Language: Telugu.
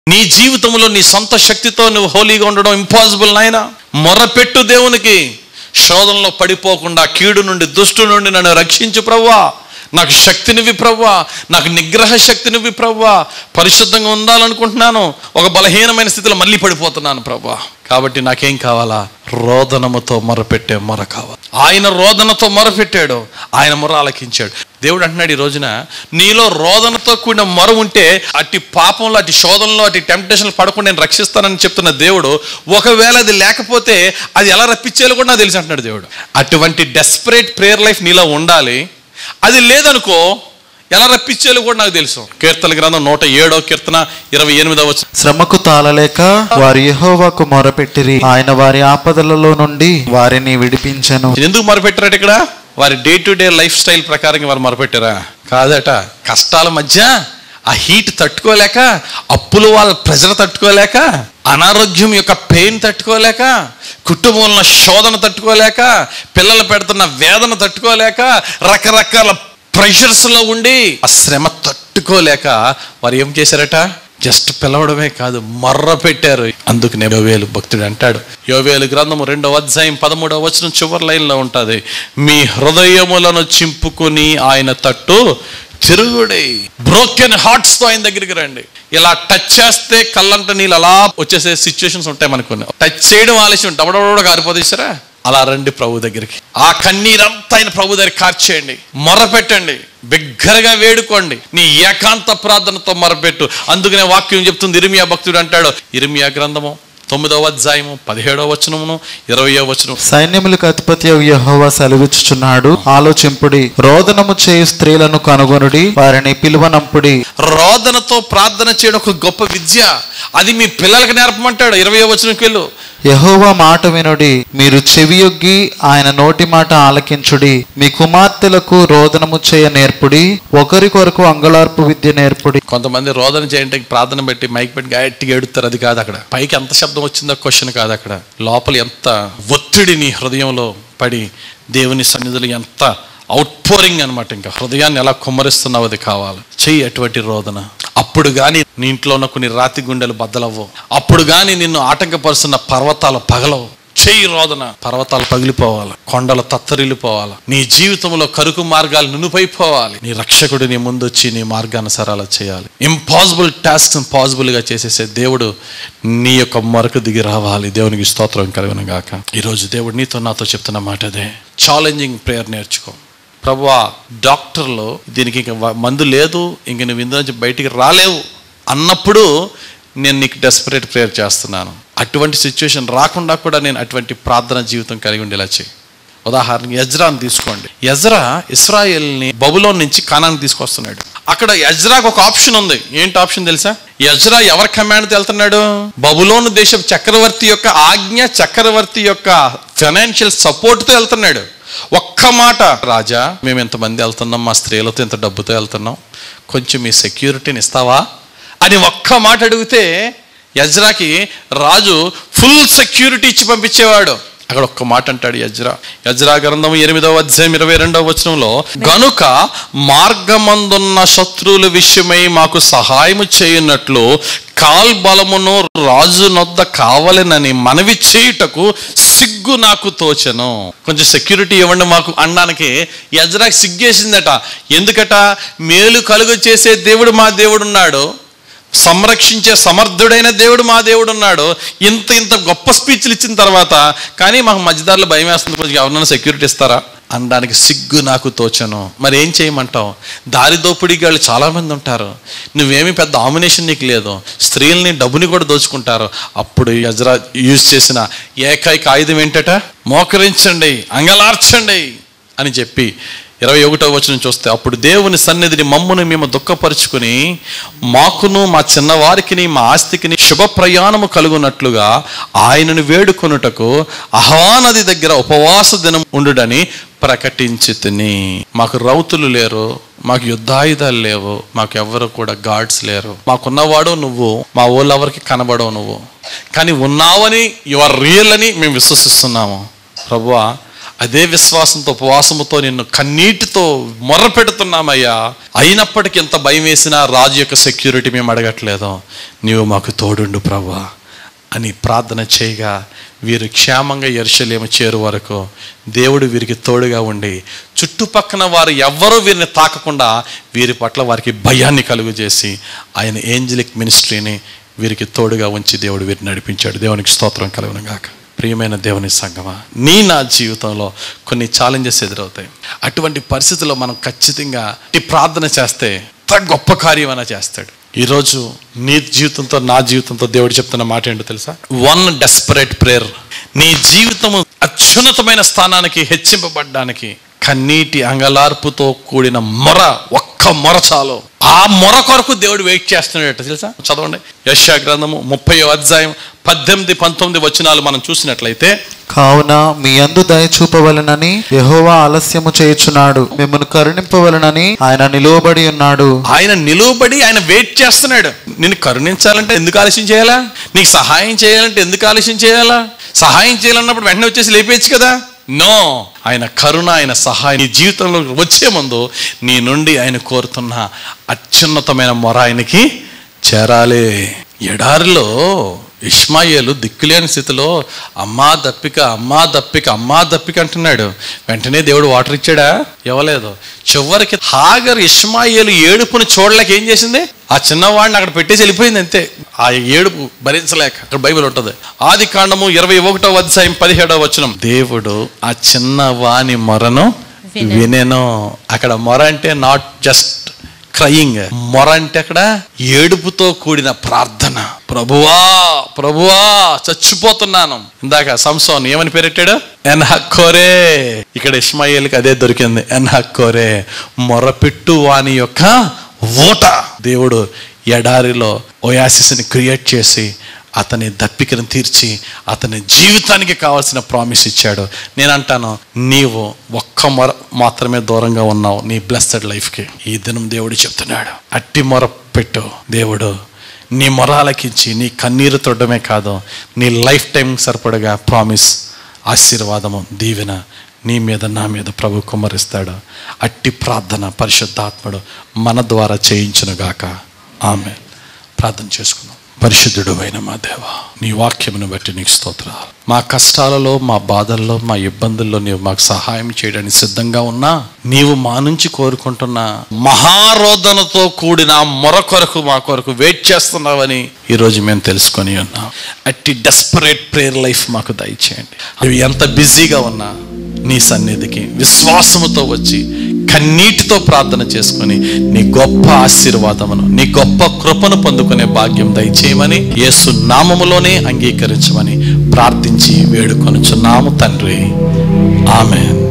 నీ జీవితంలో నీ సొంత శక్తితో నువ్వు హోలీగా ఉండడం ఇంపాసిబుల్ నాయనా. మొరపెట్టు దేవునికి. శోధనలో పడిపోకుండా కీడు నుండి, దుష్టు నుండి నన్ను రక్షించు ప్రభువా. నాకు శక్తినివ్వి ప్రభువా, నాకు నిగ్రహ శక్తినివ్వి ప్రభువా. పరిశుద్ధంగా ఉండాలనుకుంటున్నాను, ఒక బలహీనమైన స్థితిలో మళ్ళీ పడిపోతున్నాను ప్రభువా. కాబట్టి నాకేం కావాలా? రోదనముతో మొరపెట్టే మొర కావాలి. ఆయన రోదనతో మొరపెట్టాడు, ఆయన మొర ఆలకించాడు. దేవుడు అంటున్నాడు ఈ రోజున, నీలో రోదనతో కూడిన మొర ఉంటే అట్టి పాపంలో, అట్టి శోధనలో, అట్టి టెంప్టేషన్లు పడకుండా నేను రక్షిస్తానని చెప్తున్న దేవుడు, ఒకవేళ అది లేకపోతే అది ఎలా రప్పించేయాలో కూడా నాకు తెలిసి అంటున్నాడు దేవుడు. అటువంటి డెస్పరేట్ ప్రేయర్ లైఫ్ నీలో ఉండాలి. అది లేదనుకో ఎలా రప్పించేయాలో కూడా నాకు తెలుసు. కీర్తన గ్రంథం 107వ కీర్తన 28వ వచనం. శ్రమకు తాళలేక వారు యెహోవాకు మొరపెట్టిరి, ఆయన వారి ఆపదలలో నుండి వారిని విడిపించెను. ఎందుకు మొరపెట్టారట? ఇక్కడ వారి day to day lifestyle ప్రకారంగా వారు మొరపెట్టారా? కాదట. కష్టాల మధ్య ఆ హీట్ తట్టుకోలేక, అప్పుల వాళ్ళ ప్రెజర్ తట్టుకోలేక, అనారోగ్యం యొక్క పెయిన్ తట్టుకోలేక, కుటుంబంలో శోధన తట్టుకోలేక, పిల్లలు పెడుతున్న వేదన తట్టుకోలేక, రకరకాల ప్రెషర్స్లో ఉండి ఆ శ్రమ తట్టుకోలేక వారు ఏం చేశారట? జస్ట్ పిలవడమే కాదు, మర్ర పెట్టారు. అందుకు యోవేలు భక్తుడు అంటాడు, యోవేలు గ్రంథము 2వ అధ్యాయం 13వ వచనం చివరి లైన్లో ఉంటుంది, మీ హృదయములను చింపుకుని ఆయన తట్టు తిరుగుడి. బ్రోకెన్ హార్ట్స్ తో ఆయన దగ్గరికి రండి. ఇలా టచ్ చేస్తే కళ్ళంట నీళ్ళు అలా వచ్చేసే సిచ్యువేషన్స్ ఉంటాయి మనకు. టచ్ చేయడం ఆలస్యం, డబడబడ కారిపోతే సరే, అలా రండి ప్రభు దగ్గరికి. ఆ కన్నీరంతా ఆయన ప్రభు దగ్గర కార్చేయండి, మొరపెట్టండి, బిగ్గరగా వేడుకోండి, నీ ఏకాంత ప్రార్థనతో మొరపెట్టు. అందుకనే వాక్యం చెప్తుంది, ఇర్మియా భక్తుడు అంటాడు, ఇర్మియా గ్రంథము 9వ అధ్యాయము 17వ వచనమును 20వ వచనం. సైన్యములకు అధిపతి యెహోవా సెలవిచ్చుచున్నాడు, ఆలోచింపుడి, రోదనము చేయు స్త్రీలను కనుగొనుడి, వారిని పిలువనంపుడి. రోదనతో ప్రార్థన చేయడం ఒక గొప్ప విద్య. అది మీ పిల్లలకు నేర్పమంటాడు. 20వ వచనంకి వెళ్ళు. యెహోవా మాట వినుడి, మీరు చెవియొగ్గి ఆయన నోటి మాట ఆలకించుడి. మీ కుమార్తెలకు రోదనము చేయ నేర్పుడి, ఒకరి కొరకు అంగళార్పు విద్య నేర్పుడి. కొంతమంది రోదన చేయడానికి ప్రార్థన పెట్టి మైక్ పెట్టి గట్టిగా ఎడుతారు. అది కాదు అక్కడ. పైకి ఎంత శబ్దం వచ్చిందో క్వశ్చన్ కాదు అక్కడ. లోపల ఎంత ఒత్తిడి నీ హృదయంలో పడి దేవుని సన్నిధిలో ఎంత అవుట్ పోరింగ్ అనమాట. ఇంకా హృదయాన్ని ఎలా కుమ్మరిస్తున్నావు అది కావాలి. చెయ్యి అటువంటి రోదన. అప్పుడు కానీ నీ ఇంట్లో ఉన్న కొన్ని రాతి గుండెలు బద్దలవ్వవు. అప్పుడు కానీ నిన్ను ఆటంకపరుస్తున్న పర్వతాలు పగలవు. చెయ్యి రోదన. పర్వతాలు పగిలిపోవాలి, కొండలు తత్తరిల్లిపోవాలి, నీ జీవితంలో కరుకు మార్గాలు నునుపైపోవాలి. నీ రక్షకుడు నీ ముందు వచ్చి నీ మార్గానుసారాలు చేయాలి. ఇంపాసిబుల్ టాస్క్ పాసిబుల్ గా చేసేసే దేవుడు నీ యొక్క మొరకు దిగి రావాలి. దేవునికి స్తోత్రం కలుగును గాక. ఈరోజు దేవుడు నీతో నాతో చెప్తున్న మాట అదే. ఛాలెంజింగ్ ప్రేయర్ నేర్చుకో. ప్రభువా, డాక్టర్లు దీనికి ఇంక మందు లేదు, ఇంక నువ్వు ఇందు నుంచి బయటికి రాలేవు అన్నప్పుడు నేను నీకు డెస్పరేట్ ప్రేయర్ చేస్తున్నాను. అటువంటి సిచ్యువేషన్ రాకుండా కూడా నేను అటువంటి ప్రార్థన జీవితం కలిగి ఉండేలా చేయి. ఉదాహరణకి ఎజ్రాని తీసుకోండి. ఎజ్రా ఇశ్రాయేల్ని బబులోన్ నుంచి కానానికి తీసుకొస్తున్నాడు. అక్కడ ఎజ్రాకు ఒక ఆప్షన్ ఉంది. ఏంటి ఆప్షన్ తెలుసా? ఎజ్రా ఎవరి కమాండ్తో వెళ్తున్నాడు? బబులోను దేశం చక్రవర్తి యొక్క ఆజ్ఞ, చక్రవర్తి యొక్క ఫైనాన్షియల్ సపోర్ట్తో వెళ్తున్నాడు. ఒక్క మాట, రాజా మేము ఎంతమంది వెళ్తున్నాం, మా స్త్రీలతో ఎంత డబ్బుతో వెళ్తున్నాం, కొంచెం మీ సెక్యూరిటీని ఇస్తావా అని ఒక్క మాట అడిగితే ఎజ్రాకి రాజు ఫుల్ సెక్యూరిటీ ఇచ్చి పంపించేవాడు. అక్కడ ఒక్క మాట అంటాడు ఎజ్రా. ఎజ్రా గ్రంథం 8వ అధ్యాయం 22వ వచనంలో, గనుక మార్గమందున్న శత్రువుల విషయమై మాకు సహాయము చేయనట్లు కాల్బలమును రాజు నొద్ద కావాలనని మనవి చేయుటకు సిగ్గు నాకు తోచెను. కొంచెం సెక్యూరిటీ ఇవ్వండి మాకు అనడానికి ఎజ్రాకి సిగ్గేసిందట. ఎందుకట? మేలు కలుగు చేసే దేవుడు మా దేవుడు ఉన్నాడు, సంరక్షించే సమర్థుడైన దేవుడు మా దేవుడు ఉన్నాడు. ఇంత గొప్ప స్పీచ్లు ఇచ్చిన తర్వాత కానీ మాకు మధ్యదారులు భయం వేస్తుంది, కొంచెం ఎవరినైనా సెక్యూరిటీ ఇస్తారా అనడానికి సిగ్గు నాకు తోచను. మరి ఏం చేయమంటావు? దారి దోపిడీగాళ్ళు చాలామంది ఉంటారు. నువ్వేమి పెద్ద డామినేషన్ నీకు లేదు, స్త్రీలని డబ్బుని కూడా దోచుకుంటారు. అప్పుడు ఎజ్రా యూజ్ చేసిన ఏకైక ఆయుధం ఏంటట? మోకరించండి, అంగలార్చండి అని చెప్పి 21వ వచనం చూస్తే, అప్పుడు దేవుని సన్నిధిని మమ్మును మేము దుఃఖపరుచుకుని మాకును మా చిన్నవారికి మా ఆస్తికిని శుభ ప్రయాణము కలుగునట్లుగా ఆయనను వేడుకొనుటకు అహవా నది దగ్గర ఉపవాస దినం ఉండుడని ప్రకటించితిని. మాకు రౌతులు లేరు, మాకు యుద్ధాయుధాలు లేవు, మాకు ఎవరు కూడా గాడ్స్ లేరు, మాకున్నవాడు నువ్వు, మా ఊళ్ళో ఎవరికి కనబడవు నువ్వు, కానీ ఉన్నావని, యు ఆర్ రియల్ అని మేము విశ్వసిస్తున్నాము. ప్రభువా, అదే విశ్వాసంతో ఉపవాసముతో నిన్ను కన్నీటితో మొర్ర పెడుతున్నామయ్యా, అయినప్పటికీ ఎంత భయం వేసినా రాజు యొక్క సెక్యూరిటీ మేము అడగట్లేదు, నీవు మాకు తోడుండు ప్రభువా అని ప్రార్థన చేయగా వీరు క్షేమంగా యెరూషలేము చేరు వరకు దేవుడు వీరికి తోడుగా ఉండి చుట్టుపక్కన వారు ఎవ్వరూ వీరిని తాకకుండా వీరి పట్ల వారికి భయాన్ని కలుగు చేసి ఆయన ఏంజలిక్ మినిస్ట్రీని వీరికి తోడుగా ఉంచి దేవుడు వీరిని నడిపించాడు. దేవునికి స్తోత్రం కలుగును గాక. ప్రియమైన దేవుని సంగమా, నా జీవితంలో కొన్ని ఛాలెంజెస్ ఎదురవుతాయి. అటువంటి పరిస్థితుల్లో మనం ఖచ్చితంగా ఈ ప్రార్థన చేస్తే గొప్ప కార్యమైనా చేస్తాడు. ఈరోజు నీ జీవితంతో నా జీవితంతో దేవుడు చెప్తున్న మాట ఏంటో తెలుసా? 1 డెస్పరేట్ ప్రేయర్. నీ జీవితము అత్యున్నతమైన స్థానానికి హెచ్చింపబడ్డానికి కన్నీటి అంగలార్పుతో కూడిన ఒక్క మొర చాలు. ఆ మొర కొరకు దేవుడు వెయిట్ చేస్తున్నాడట తెలుసా? చదవండి యెషయా గ్రంథము 30వ అధ్యాయం 18-19 వచనాలు మనం చూసినట్లయితే, కావున మీ యందు దయ చూపవలెనని యెహోవా ఆలస్యము చేయుచున్నాడు, మిమ్మల్ని కరుణింపవలెనని ఆయన నిలువబడి ఉన్నాడు. ఆయన నిలువబడి ఆయన వెయిట్ చేస్తున్నాడు. నిన్ను కరుణించాలంటే ఎందుకు ఆలస్యం చేయాలా? నీకు సహాయం చేయాలంటే ఎందుకు ఆలస్యం చేయాలా? సహాయం చేయాలన్నప్పుడు వెంటనే వచ్చేసి లేపేయచ్చు కదా. నో, ఆయన కరుణ, ఆయన సహాయం నీ జీవితంలో వచ్చే ముందు నీ నుండి ఆయన కోరుతున్న అత్యున్నతమైన మొర ఆయనకి చేరాలి. ఎడారిలో ఇష్మాయేలు దిక్కులేని స్థితిలో అమ్మా దప్పిక అమ్మా దప్పిక అమ్మా దప్పిక అంటున్నాడు. వెంటనే దేవుడు వాటర్ ఇచ్చాడా? ఇవ్వలేదు. చివరికి హాగర్ ఇష్మాయేలు ఏడుపుని చూడలేక ఏం చేసింది? ఆ చిన్నవాడిని అక్కడ పెట్టేసి వెళ్ళిపోయింది అంతే. ఆ ఏడుపు భరించలేక. అక్కడ బైబిల్ ఉంటుంది, ఆది కాండము 21వ అధ్యాయం 17వ వచనం, దేవుడు ఆ చిన్నవాని మొరను వినెను. అక్కడ మొర అంటే నాట్ జస్ట్ క్రయింగ్, మొర అంటే అక్కడ ఏడుపుతో కూడిన ప్రార్థన. ప్రభువా ప్రభువా చచ్చిపోతున్నాను. ఇందాక సంసోన్ ఏమని పేరెట్టాడు? ఎన్హక్కోరే. ఇక్కడ ఇష్మాయేలుకి అదే దొరికింది, ఎన్హక్కోరే, మొరపెట్టు వాని యొక్క ఊట. దేవుడు ఎడారిలో ఓయాసిస్ని క్రియేట్ చేసి అతని దప్పికను తీర్చి అతని జీవితానికి కావాల్సిన ప్రామిస్ ఇచ్చాడు. నేను అంటాను, నీవు ఒక్క మొర మాత్రమే దూరంగా ఉన్నావు నీ బ్లెస్డ్ లైఫ్కి. ఈ దినం దేవుడు చెప్తున్నాడు, అట్టి మొర పెట్టు. దేవుడు నీ మొర ఆలకించి నీ కన్నీరు తొడమే కాదు, నీ లైఫ్ టైం సరిపడగా ప్రామిస్, ఆశీర్వాదము, దీవెన నీ మీద నా మీద ప్రభు కుమ్మరిస్తాడు. అట్టి ప్రార్థన పరిశుద్ధాత్ముడు మన ద్వారా చేయించునుగాక. ఆమె ప్రార్థన చేసుకుందాం. పరిశుద్ధుడు అయిన మా దేవా, నీ వాక్యమును బట్టి నీకు స్తోత్రాలు. మా కష్టాలలో, మా బాధల్లో, మా ఇబ్బందుల్లో నీవు మాకు సహాయం చేయడానికి సిద్ధంగా ఉన్నా, నీవు మా నుంచి కోరుకుంటున్న మహారోదనతో కూడిన మొర కొరకు మా కొరకు వెయిట్ చేస్తున్నావని ఈరోజు మేము తెలుసుకొని ఉన్నాం. అట్టి డెస్పరేట్ ప్రేయర్ లైఫ్ మాకు దయచేయండి. అవి ఎంత బిజీగా ఉన్నా నీ సన్నిధికి విశ్వాసముతో వచ్చి కన్నీటితో ప్రార్థన చేసుకొని నీ గొప్ప ఆశీర్వాదమును, నీ గొప్ప కృపను పొందుకునే భాగ్యం దయచేయమని యేసు నామములోనే అంగీకరించమని ప్రార్థించి వేడుకొనుచున్నాము తండ్రి. ఆమేన్.